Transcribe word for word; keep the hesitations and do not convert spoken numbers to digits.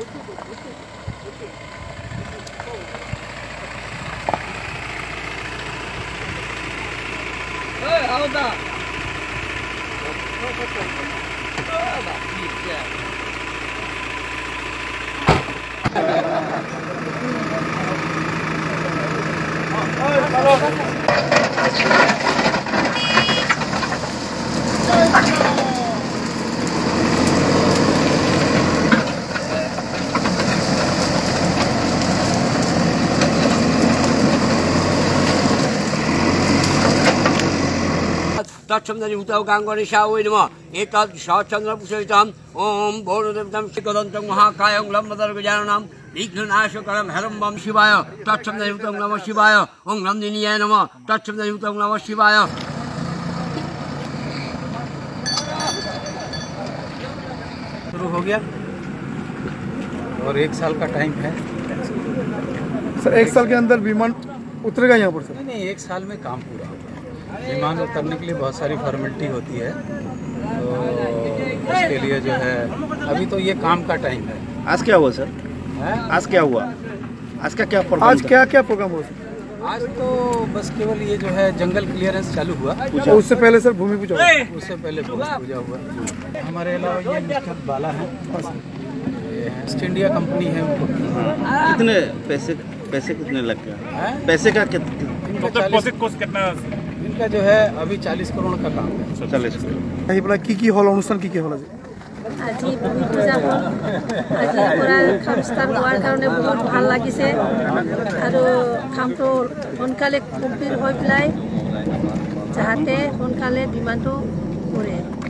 तत्समदनिभूतौ गाङ्गणेशावै नमः एतत् सहस्रचन्द्रपूजितं ॐ भौरदेवतं शिखदन्तं महाकायं लम्बदर्गजाननं विघ्ननाशकरं हरं वं शिवाय तत्समदनिभूतं नमः शिवाय ॐ नन्दिनीय नमः तत्समदनिभूतं नमः शिवाय। शुरू हो गया और एक साल का टाइम है सर। एक साल के अंदर विमान उतरेगा यहाँ पर सर? नहीं नहीं, एक साल में काम पूरा होगा। विमान उतरने के लिए बहुत सारी फॉर्मेलिटी होती है, तो उसके लिए जो है अभी तो ये काम का टाइम है। आज क्या हुआ सर? है? आज क्या हुआ? आज का क्या प्रोग्राम? आज क्या क्या प्रोग्राम हुआ सर? आज तो बस केवल ये जो है जंगल क्लियरेंस चालू हुआ। तो उससे पहले सर भूमि पूजा हुआ? उससे पहले भूमि पूजा हुआ। हमारे अलावा ये मिस्टर बाला है, ईस्ट इंडिया कंपनी है उनको। कितने पैसे पैसे कितने लग गया? पैसे का कितना? इनका जो है अभी चालीस करोड़ का काम है। चालीस करोड़। बोला की की हल अनुष्ठान की की हल आज আজি ভূমি পূজা হ'ল। আজি পৰা খাম ষ্টাৰ্ট হোৱাৰ কাৰণে বহুত ভাল লাগিছে আৰু কামটো সোনকালে কমপ্লিট হৈ পেলাই যাতে সোনকালে বিমানটো কৰে।